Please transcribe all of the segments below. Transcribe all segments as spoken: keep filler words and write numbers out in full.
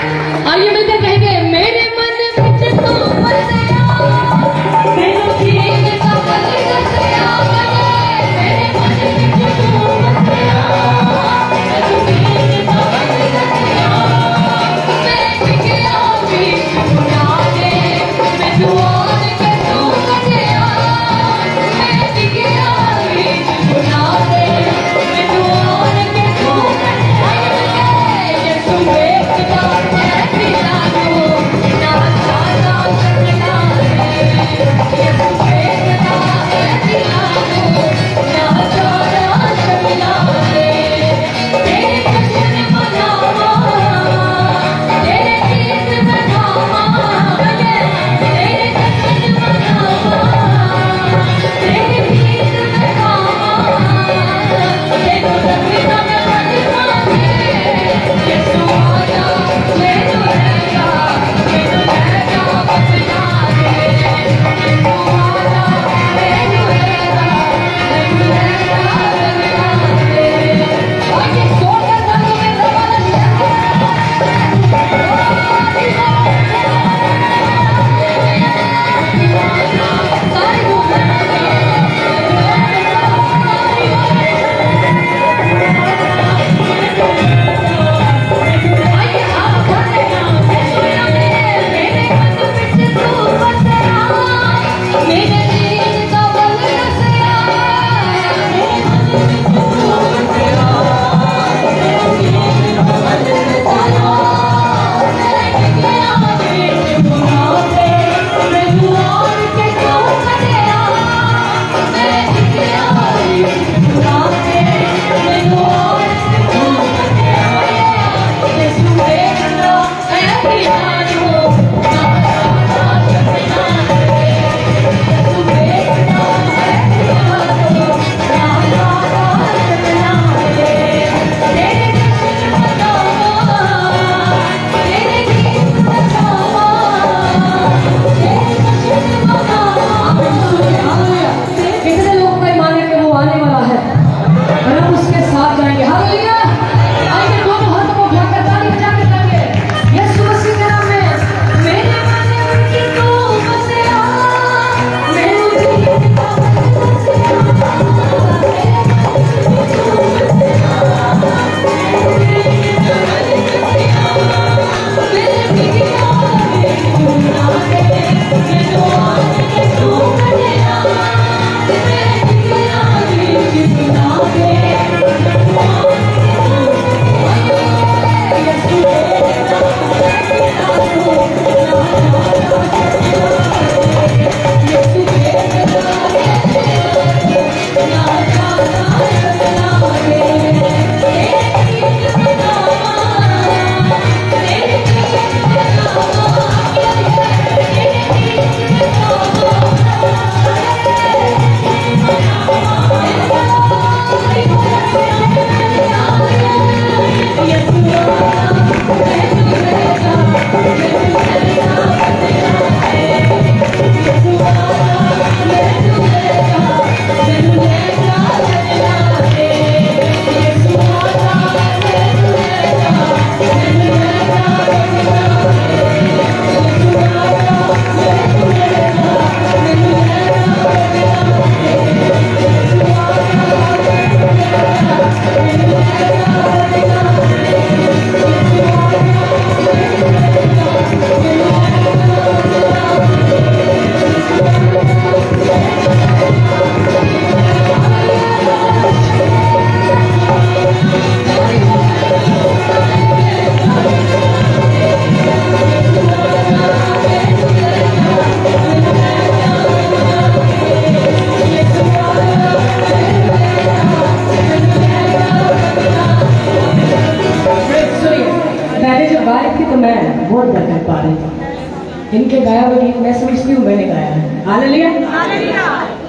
इनके गाया हुआ गीत मैं समझती हूँ मैंने गाया है। हालेलुया।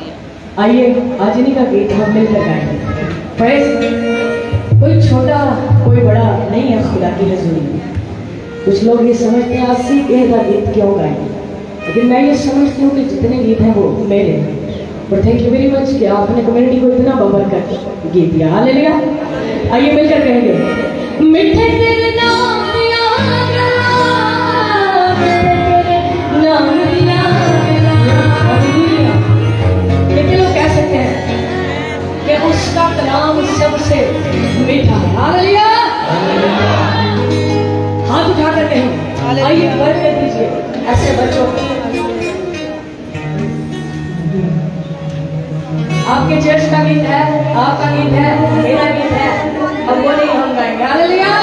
आइए आज इन्हीं का गीत हम मिलकर गाएंगे। प्रेज़ कोई छोटा कोई बड़ा नहीं है खुदा की हजूरी। कुछ लोग ये समझते हैं अस्सी के का गीत क्यों गाएंगे, लेकिन मैं ये समझती हूँ कि जितने गीत हैं वो मेरे हैं। और थैंक यू वेरी मच कि आपने कम्युनिटी को इतना बबर कर गीत दिया। हालेलुया। आइए मिलकर कहेंगे मिठे तेरे नाम आइए बर्थडे दीजिए ऐसे बच्चों को। आपके चर्च का गीत है, आपका गीत है, मेरा गीत है, अब वो नहीं हम गाएंगे। हालेलुया।